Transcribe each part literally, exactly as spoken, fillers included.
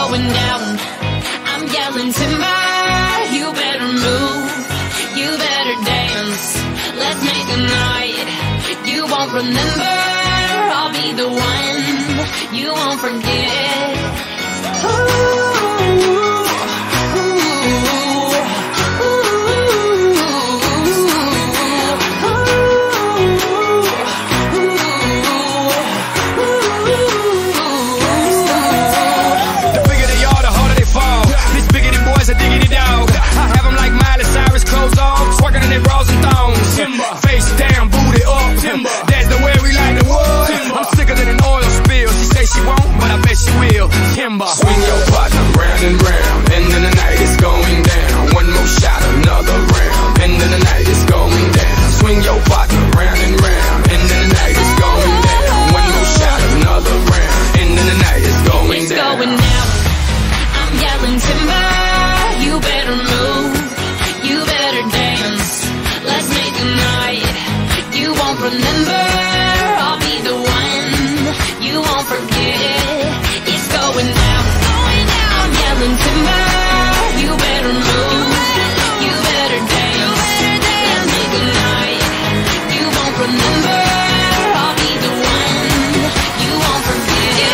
going down. I'm yelling timber, you better move, you better dance. Let's make a night you won't remember. I'll be the one you won't forget. Ooh. A diggity dog. I have them like Miley Cyrus, clothes off, twerking in their bras and thongs. Timber. Face down, booty up. Timber. That's the way we like the wood. Timber. I'm sicker than an oil spill. She say she won't, but I bet she will. Timber. Swing your partner round and round, and then the night is going down. One more shot, another round, and then the night is going down. Swing your partner round and round, and then the night is going down. One more shot, another round, and then the night is going it's down. Going down. I'm yelling timber. You better move, you better dance. Let's make a night you won't remember. I'll be the one you won't forget. It's going down, I'm yelling timber. You better move, you better dance. Let's make a night you won't remember. I'll be the one you won't forget.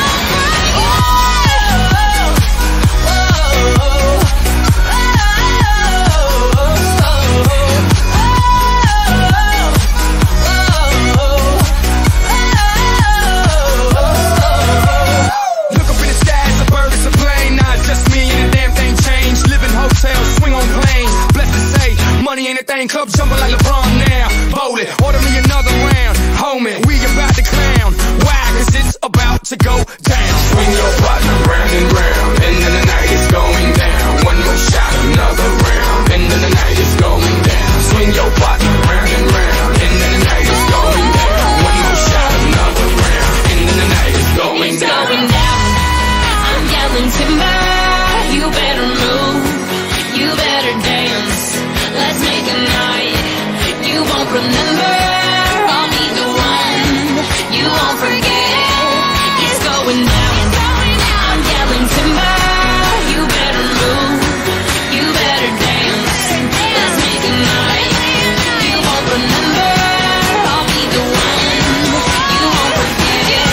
Anything, club jumping like LeBron now. Bowling, order me another round. Homie, we about to clown. Why? Cause it's about to go down. Swing your partner round and round, and then the night is going down. One more shot, another round, and then the night is going down. Swing your partner round and round, and then the night is going down. One more shot, another round, and then the night is going it's down. Going down. I'm yelling timber. You better move, you better dance. Let's make a night you won't remember. I'll be the one you won't forget. It's going down, I'm yelling timber. You better move, you better dance. Let's make a night you won't remember. I'll be the one you won't forget.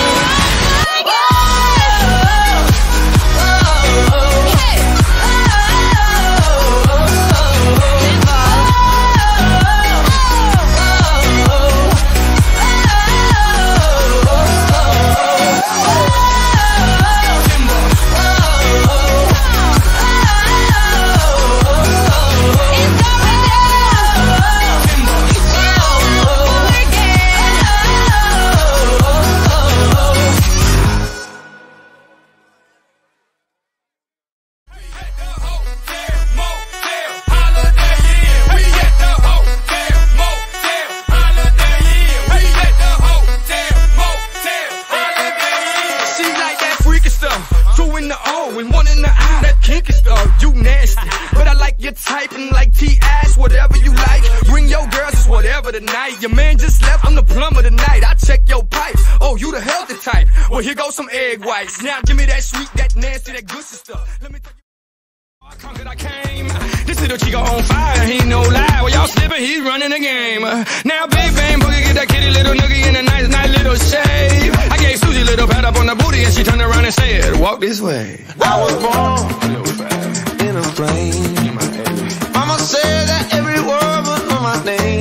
You nasty, but I like your type and like T-ass, whatever you like. Bring your girls, it's whatever tonight. Your man just left, I'm the plumber tonight. I check your pipes, oh, you the healthy type. Well, here goes some egg whites. Now give me that sweet, that nasty, that good stuff. Let me tell you, I conquered, I came. This little chico on fire, he ain't no lie. Well, y'all slipping, he's running the game. Now big bang boogie, get that kitty little noogie in a nice, nice little shave. I gave Susie a little pat up on the booty and she turned around and said, walk this way. I was born in a plane. Mama said that every word was on my name.